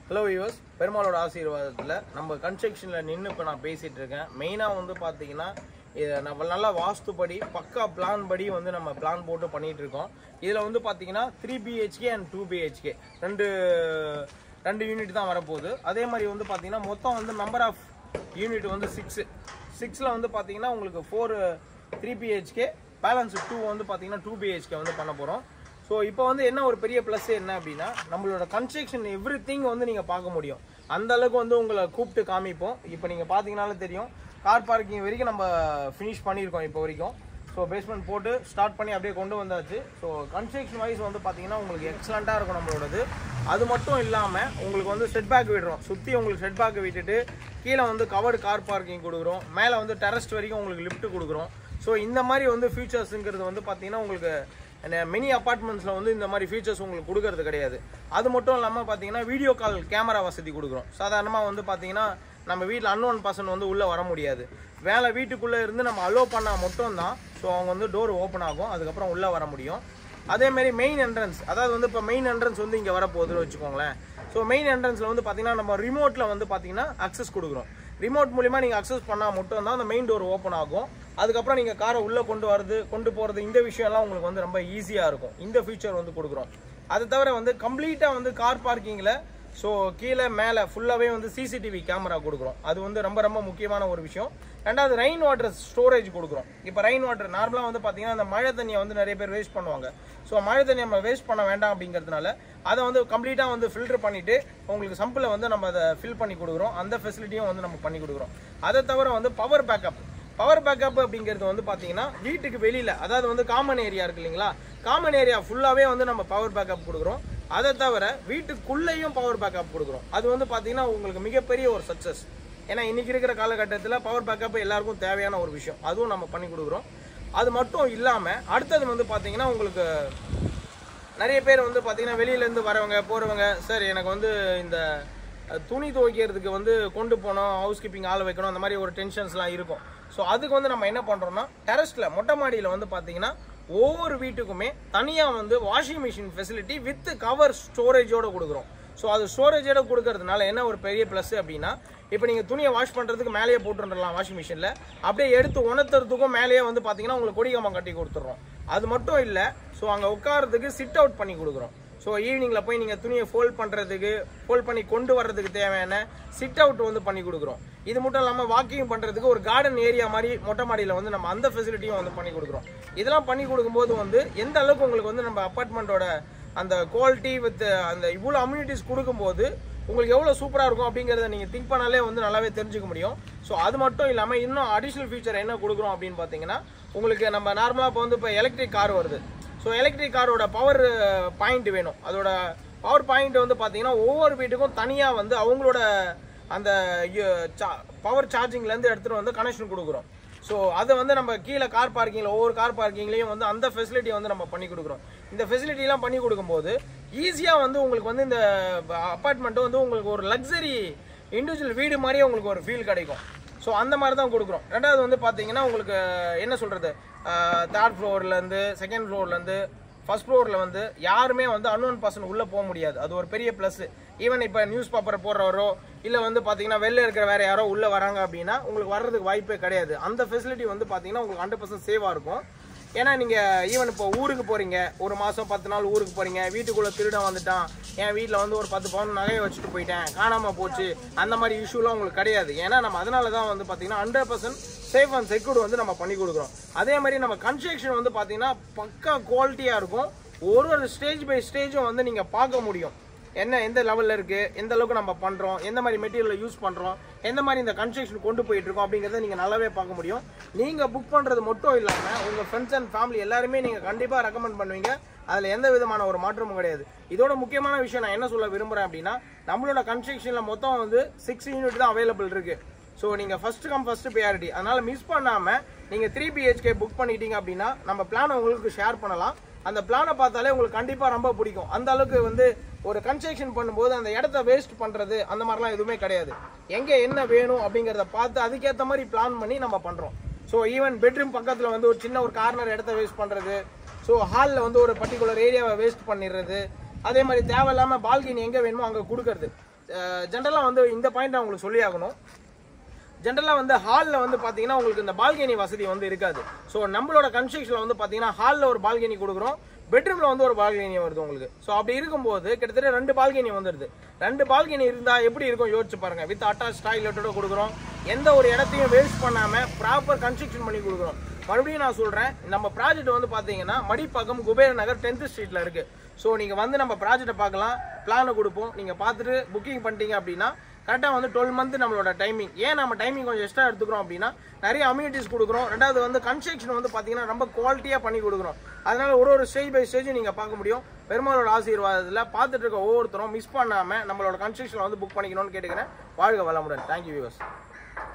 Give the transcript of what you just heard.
Hello viewers, பெருமாளோட ஆசீர்வாதத்துல நம்ம கன்ஸ்ட்ரக்ஷன்ல நின்னு இப்ப நான் பேசிட்டு இருக்கேன். மெயினா வந்து பாத்தீங்கன்னா நம்ம நல்ல வாஸ்துபடி பக்கா பிளான் படி வந்து நம்ம பிளான் போட்டு பண்ணிட்டு இருக்கோம். இதுல வந்து பாத்தீங்கன்னா 3BHK and 2BHK ரெண்டு யூனிட் தான் வரப்போகுது. அதே மாதிரி வந்து பாத்தீங்கன்னா மொத்தம் வந்து நம்பர் ஆஃப் யூனிட் வந்து 6ல வந்து பாத்தீங்கன்னா உங்களுக்கு 4 3BHK பேலன்ஸ் 2 வந்து பாத்தீங்கன்னா 2BHK வந்து பண்ண போறோம். ஸோ இப்போ வந்து என்ன ஒரு பெரிய ப்ளஸ் என்ன அப்படின்னா நம்மளோட கன்ஸ்ட்ரக்ஷன் எவ்ரிதிங் வந்து நீங்கள் பார்க்க முடியும். அந்த அளவுக்கு வந்து உங்களை கூப்பிட்டு காமிப்போம். இப்போ நீங்கள் பார்த்தீங்கனாலே தெரியும், கார் பார்க்கிங் வரைக்கும் நம்ம ஃபினிஷ் பண்ணியிருக்கோம் இப்போ வரைக்கும். ஸோ பேஸ்மெண்ட் போட்டு ஸ்டார்ட் பண்ணி அப்படியே கொண்டு வந்தாச்சு. ஸோ கன்ஸ்ட்ரக்ஷன் வைஸ் வந்து பார்த்தீங்கன்னா உங்களுக்கு எக்ஸலண்ட்டாக இருக்கும் நம்மளோடது. அது மட்டும் இல்லாமல் உங்களுக்கு வந்து செட் பேக் விடுறோம். சுற்றி உங்களுக்கு செட் பேக் விட்டுட்டு கீழே வந்து கவர்டு கார் பார்க்கிங் கொடுக்குறோம். மேலே வந்து டெரஸ்ட் வரைக்கும் உங்களுக்கு லிஃப்ட் கொடுக்குறோம். ஸோ இந்த மாதிரி வந்து ஃபியூச்சர்ஸுங்கிறது வந்து பார்த்தீங்கன்னா உங்களுக்கு மெனி அப்பார்ட்மெண்ட்ஸில் வந்து இந்த மாதிரி ஃபீச்சர்ஸ் உங்களுக்கு கொடுக்கறது கிடையாது. அது மட்டும் இல்லாமல் பார்த்தீங்கன்னா வீடியோ கால் கேமரா வசதி கொடுக்குறோம். சாதாரணமாக வந்து பார்த்தீங்கன்னா நம்ம வீட்டில் அன்னோன் பர்சன் வந்து உள்ளே வர முடியாது. வேலை வீட்டுக்குள்ளே இருந்து நம்ம அலோவ் பண்ணால் மட்டும்தான் ஸோ அவங்க வந்து டோர் ஓப்பன் ஆகும், அதுக்கப்புறம் உள்ளே வர முடியும். அதேமாரி மெயின் என்ட்ரன்ஸ், அதாவது வந்து இப்போ மெயின் என்ட்ரன்ஸ் வந்து இங்கே வரப்போகுதுன்னு வச்சுக்கோங்களேன். ஸோ மெயின் என்ட்ரன்ஸில் வந்து பார்த்தீங்கன்னா நம்ம ரிமோட்டில் வந்து பார்த்தீங்கன்னா அக்சஸ் கொடுக்குறோம். ரிமோட் மூலிமா நீங்கள் அக்சஸ் பண்ணால் மட்டும் தான் அந்த மெயின் டோர் ஓப்பன் ஆகும். அதுக்கப்புறம் நீங்கள் காரை உள்ளே கொண்டு போகிறது இந்த விஷயம்லாம் உங்களுக்கு வந்து ரொம்ப ஈஸியாக இருக்கும். இந்த ஃபீச்சர் வந்து கொடுக்குறோம். அதை தவிர வந்து கம்ப்ளீட்டாக வந்து கார் பார்க்கிங்கில் ஸோ கீழே மேலே ஃபுல்லாகவே வந்து சிசிடிவி கேமரா கொடுக்குறோம். அது வந்து ரொம்ப ரொம்ப முக்கியமான ஒரு விஷயம். ரெண்டாவது ரெயின் வாட்டர் ஸ்டோரேஜ் கொடுக்குறோம். இப்போ ரெயின் வாட்டர் நார்மலாக வந்து பார்த்தீங்கன்னா அந்த மழை தண்ணியை வந்து நிறைய பேர் வேஸ்ட் பண்ணுவாங்க. ஸோ மழை தண்ணியை நம்ம வேஸ்ட் பண்ண வேண்டாம் அப்படிங்கிறதுனால அதை வந்து கம்ப்ளீட்டாக வந்து ஃபில்டர் பண்ணிவிட்டு உங்களுக்கு சம்பில் வந்து நம்ம அதை ஃபில் பண்ணி கொடுக்குறோம். அந்த ஃபெசிலிட்டியும் வந்து நம்ம பண்ணி கொடுக்குறோம். அதை தவிர வந்து பவர் பேக்கப் அப்படிங்கிறது வந்து பார்த்தீங்கன்னா வீட்டுக்கு வெளியில், அதாவது வந்து காமன் ஏரியா இருக்கு இல்லைங்களா, காமன் ஏரியா ஃபுல்லாகவே வந்து நம்ம பவர் பேக்கப் கொடுக்குறோம். அதை தவிர வீட்டுக்குள்ளேயும் பவர் பேக்கப் கொடுக்குறோம். அது வந்து பார்த்தீங்கன்னா உங்களுக்கு மிகப்பெரிய ஒரு சக்ஸஸ். ஏன்னா இன்றைக்கி இருக்கிற காலகட்டத்தில் பவர் பேக்கப் எல்லாருக்கும் தேவையான ஒரு விஷயம். அதுவும் நம்ம பண்ணி கொடுக்குறோம். அது மட்டும் இல்லாமல் அடுத்தது வந்து பார்த்தீங்கன்னா உங்களுக்கு நிறைய பேர் வந்து பார்த்தீங்கன்னா வெளியிலேருந்து வரவங்க போகிறவங்க, சார் எனக்கு வந்து இந்த துணி துவைக்கிறதுக்கு வந்து கொண்டு போனோம், ஹவுஸ் கீப்பிங் ஆள் வைக்கணும், அந்த மாதிரி ஒரு டென்ஷன்ஸ்லாம் இருக்கும். ஸோ அதுக்கு வந்து நம்ம என்ன பண்ணுறோம்னா டெரஸ்ட்டில் மொட்டை மாடியில் வந்து பார்த்தீங்கன்னா ஒவ்வொரு வீட்டுக்குமே தனியாக வந்து washing machine facility with cover ஸ்டோரேஜோடு கொடுக்குறோம். ஸோ அது ஸ்டோரேஜோடு கொடுக்கறதுனால என்ன ஒரு பெரிய ப்ளஸ் அப்படின்னா, இப்போ நீங்கள் துணியை வாஷ் பண்ணுறதுக்கு மேலேயே போட்டுருலாம் வாஷிங் மிஷினில், அப்படியே எடுத்து உணர்த்துறதுக்கும் மேலேயே வந்து பார்த்தீங்கன்னா உங்களுக்கு கொடிகம்பம் கட்டி கொடுத்துட்றோம். அது மட்டும் இல்லை, ஸோ அங்கே உட்காரத்துக்கு சிட் அவுட் பண்ணி கொடுக்குறோம். ஸோ ஈவினிங்கில் போய் நீங்கள் துணியை ஃபோல்ட் பண்ணி கொண்டு வர்றதுக்கு தேவையான சிட் அவுட் வந்து பண்ணி கொடுக்குறோம். இது மட்டும் இல்லாமல் வாக்கிங் பண்ணுறதுக்கு ஒரு கார்டன் ஏரியா மாதிரி மொட்டை மாடியில் வந்து நம்ம அந்த ஃபெசிலிட்டியும் வந்து பண்ணி கொடுக்குறோம். இதெல்லாம் பண்ணி கொடுக்கும்போது வந்து எந்த அளவுக்கு உங்களுக்கு வந்து நம்ம அப்பார்ட்மெண்ட்டோட அந்த குவாலிட்டி வித் அந்த இவ்வளோ அம்யூனிட்டிஸ் கொடுக்கும்போது உங்களுக்கு எவ்வளோ சூப்பராக இருக்கும் அப்படிங்கிறத நீங்கள் திங்க் பண்ணாலே வந்து நல்லாவே தெரிஞ்சுக்க முடியும். ஸோ அது மட்டும் இல்லாமல் இன்னும் அடிஷ்னல் ஃபீச்சர் என்ன கொடுக்குறோம் அப்படின்னு பார்த்தீங்கன்னா, உங்களுக்கு நம்ம நார்மலாக இப்போ வந்து இப்போ எலக்ட்ரிக் கார் வருது. ஸோ எலக்ட்ரிக் காரோட பவர் பாயிண்ட் வேணும். அதோட பவர் பாயிண்ட் வந்து பார்த்தீங்கன்னா ஒவ்வொரு வீட்டுக்கும் தனியாக வந்து அவங்களோட அந்த பவர் சார்ஜிங்லேருந்து எடுத்துகிட்டு வந்து கனெக்ஷன் கொடுக்குறோம். ஸோ அதை வந்து நம்ம கீழே கார் பார்க்கிங்கில் ஒவ்வொரு கார் பார்க்கிங்லேயும் வந்து அந்த ஃபெசிலிட்டியை வந்து நம்ம பண்ணி கொடுக்குறோம். இந்த ஃபெசிலிட்டிலாம் பண்ணி கொடுக்கும்போது ஈஸியாக வந்து உங்களுக்கு வந்து இந்த அப்பார்ட்மெண்ட்டு வந்து உங்களுக்கு ஒரு லக்ஸரி இண்டிவிஜுவல் வீடு மாதிரியே உங்களுக்கு ஒரு ஃபீல் கிடைக்கும். ஸோ அந்த மாதிரி தான் கொடுக்குறோம். ரெண்டாவது வந்து பார்த்தீங்கன்னா உங்களுக்கு என்ன சொல்கிறது, 3rd ஃப்ளோர்லேருந்து 2nd ஃப்ளோர்லேருந்து 1st ஃப்ளோரில் வந்து யாருமே வந்து அன்னோன் பர்சன் உள்ளே போக முடியாது. அது ஒரு பெரிய ப்ளஸ்ஸு. ஈவன் இப்போ நியூஸ் பேப்பர் போடுறவரோ இல்லை வந்து பார்த்தீங்கன்னா வெளில இருக்கிற வேறு யாரோ உள்ளே வராங்க அப்படின்னா உங்களுக்கு வர்றதுக்கு வாய்ப்பே கிடையாது. அந்த ஃபெசிலிட்டி வந்து பார்த்தீங்கன்னா உங்களுக்கு 100% சேவாக இருக்கும். ஏன்னா நீங்கள் ஈவன் இப்போ ஊருக்கு போகிறீங்க, ஒரு மாதம் 10 நாள் ஊருக்கு போகிறீங்க, வீட்டுக்குள்ளே திருடன் வந்துட்டான், என் வீட்டில் வந்து ஒரு 10 பவுன் நகையை வச்சுட்டு போயிட்டேன், காணாமல் போச்சு, அந்த மாதிரி இஷ்யூலாம் உங்களுக்கு கிடையாது. ஏன்னா நம்ம அதனால தான் வந்து பார்த்தீங்கன்னா 100% சேஃப் அண்ட் செக்யூர்டு வந்து நம்ம பண்ணி கொடுக்குறோம். அதே மாதிரி நம்ம கன்ஸ்ட்ரக்ஷன் வந்து பார்த்தீங்கன்னா பக்கா குவாலிட்டியாக இருக்கும். ஒரு ஸ்டேஜ் பை ஸ்டேஜும் வந்து நீங்கள் பார்க்க முடியும். எந்த லெவலில் இருக்குது, எந்த அளவுக்கு நம்ம பண்ணுறோம், எந்த மாதிரி மெட்டீரியலை யூஸ் பண்ணுறோம், எந்த மாதிரி இந்த கன்ஸ்ட்ரக்ஷன் கொண்டு போயிட்டுருக்கோம் அப்படிங்கிறத நீங்கள் நல்லாவே பார்க்க முடியும். நீங்கள் புக் பண்ணுறது மட்டும் இல்லாமல் உங்கள் ஃப்ரெண்ட்ஸ் அண்ட் ஃபேமிலி எல்லாருமே நீங்கள் கண்டிப்பாக ரெக்கமெண்ட் பண்ணுவீங்க. அதில் எந்த விதமான ஒரு மாற்றமும் கிடையாது. இதோட முக்கியமான விஷயம் நான் என்ன சொல்ல விரும்புகிறேன் அப்படின்னா, நம்மளோட கன்ஸ்ட்ரக்ஷனில் மொத்தம் வந்து 6 யூனிட் தான் அவைலபிள் இருக்குது. ஸோ நீங்கள் ஃபஸ்ட்டு கம் ஃபஸ்ட்டு ப்ரியாரிட்டி. அதனால் மிஸ் பண்ணாமல் நீங்கள் 3BHK புக் பண்ணிட்டீங்க அப்படின்னா நம்ம பிளானை உங்களுக்கு ஷேர் பண்ணலாம். அந்த பிளானை பார்த்தாலே உங்களுக்கு கண்டிப்பாக ரொம்ப பிடிக்கும். அந்த அளவுக்கு வந்து ஒரு கன்ஸ்ட்ரக்ஷன் பண்ணும்போது அந்த இடத்த வேஸ்ட் பண்ணுறது அந்த மாதிரிலாம் எதுவுமே கிடையாது. எங்கே என்ன வேணும் அப்படிங்கிறத பார்த்து அதுக்கேற்ற மாதிரி பிளான் பண்ணி நம்ம பண்ணுறோம். ஸோ ஈவன் பெட்ரூம் பக்கத்தில் வந்து ஒரு சின்ன ஒரு கார்னர் இடத்த வேஸ்ட் பண்ணுறது, ஸோ ஹாலில் வந்து ஒரு பர்டிகுலர் ஏரியாவை வேஸ்ட் பண்ணிடுறது, அதே மாதிரி தேவையில்லாமல் பால்கனி எங்கே வேணுமோ அங்கே கொடுக்கறது. ஜென்ரலாக வந்து இந்த பாயிண்ட் நான் உங்களுக்கு சொல்லி ஆகணும். ஜென்ரலாக வந்து ஹாலில் வந்து பார்த்தீங்கன்னா உங்களுக்கு இந்த பால்கனி வசதி வந்து இருக்காது. ஸோ நம்மளோட கன்ஸ்ட்ரக்ஷனில் வந்து பார்த்தீங்கன்னா ஹாலில் ஒரு பால்கனி கொடுக்குறோம், பெட்ரூமில் வந்து ஒரு பால்கனி வருது உங்களுக்கு. ஸோ அப்படி இருக்கும்போது கிட்டத்தட்ட 2 பால்கனி வந்துடுது. 2 பால்கனி இருந்தால் எப்படி இருக்கும் யோசிச்சு பாருங்கள். வித் அட்டாச் டாய்லெட்டோட கொடுக்குறோம், எந்த ஒரு இடத்தையும் வேஸ்ட் பண்ணாமல் ப்ராப்பர் கன்ஸ்ட்ரக்ஷன் பண்ணி கொடுக்குறோம். மறுபடியும் நான் சொல்கிறேன், நம்ம ப்ராஜெக்ட் வந்து பார்த்தீங்கன்னா மடிப்பாக்கம் குபேரன் நகர் 10th ஸ்ட்ரீட்டில் இருக்குது. ஸோ நீங்கள் வந்து நம்ம ப்ராஜெக்டை பார்க்கலாம், பிளானை கொடுப்போம். நீங்கள் பார்த்துட்டு புக்கிங் பண்ணிட்டீங்க அப்படின்னா கரெக்டாக வந்து 12 மந்த் நம்மளோட டைமிங். ஏன் நம்ம டைமிங் கொஞ்சம் எக்ஸ்ட்ரா எடுத்துக்கிறோம் அப்படின்னா நிறைய அம்யூனிட்டிஸ் கொடுக்குறோம். ரெண்டாவது வந்து கன்ஸ்ட்ரக்ஷன் வந்து பார்த்தீங்கன்னா ரொம்ப குவாலிட்டியாக பண்ணி கொடுக்குறோம். அதனால ஒரு ஸ்டேஜ் பை ஸ்டேஜ் நீங்கள் பார்க்க முடியும். பெருமாளோட ஆசீர்வாதத்தில் பார்த்துட்டு இருக்க ஒவ்வொருத்தரும் மிஸ் பண்ணாமல் நம்மளோட கன்ஸ்ட்ரக்ஷனில் வந்து புக் பண்ணிக்கணும்னு கேட்டுக்கிறேன். வாழ்க வளமுடன். Thank you viewers.